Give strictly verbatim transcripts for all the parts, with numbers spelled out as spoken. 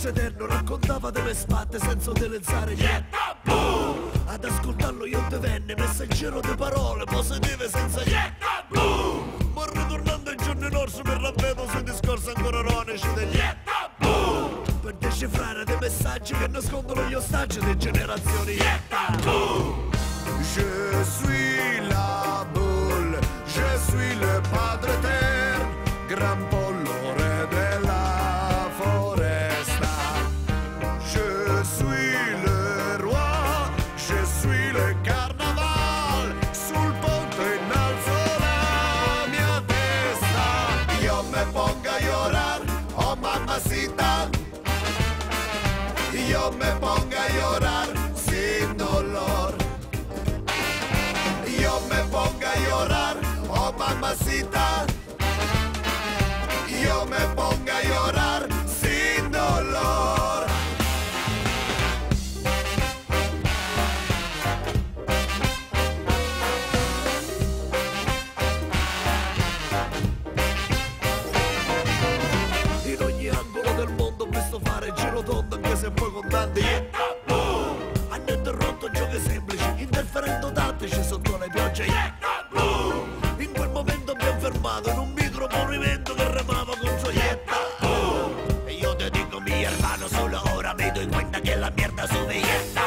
silenzio eterno raccontava delle spatte senza utilizzare niente. Boom! Ad ascoltarlo io divenne messaggero di parole positive senza niente. Boom! Ma ritornando ai giorni nostri mi ravvedo sui discorsi ancora ironici degli niente. Boom! Per decifrare dei messaggi che nascondono gli ostaggi di generazioni. Niente. Boom! Je suis la boule, je suis le padre eterno, gran pollo re della foresta. Je suis le roi, je suis le carnaval, sul ponte innalzo la mia testa. Io me pongo a llorar, oh mamacita, io me pongo a llorar sin dolor. Yo me pongo a llorar, oh mamacita, yo me pongo a llorar sin dolor. In ogni angolo del mondo ho visto fare il giro tondo anche se poi con tanti hanno interrotto giochi semplici, interferendo tattici sotto le piogge. In quel momento mi ho fermato in un micro movimento che remava con gioietta. E io te dico mi hermano, solo ora mi doy cuenta che la mierda sovvietta.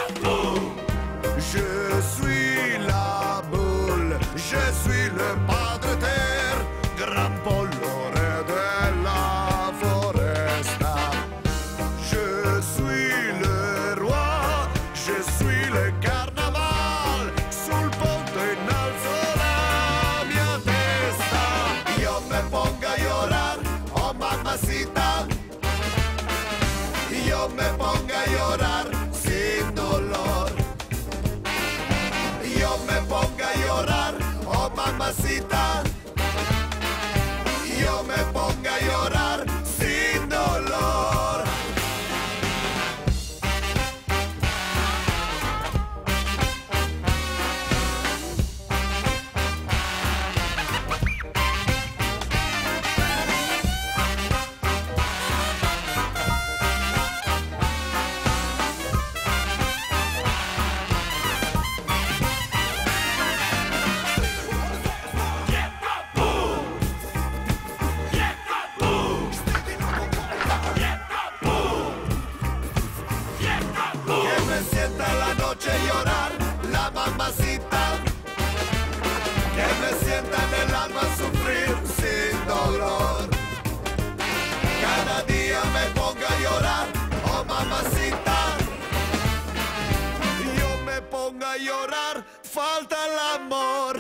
Je suis la boule, je suis le padre eterno, gran pollo re della foresta. Je suis le roi, je suis le carnaval, sul ponte innalzo la mia testa. Io me pongo a llorar, oh mamacita, io me pongo a llorar sin dolor. Io me pongo a llorar, oh mamacita, io me pongo a llorar sin dolor. Llorar, la mamacita, que me sienta en el alma sufrir sin dolor. Cada día me pongo a llorar, oh mamacita, yo me pongo a llorar, falta el amor.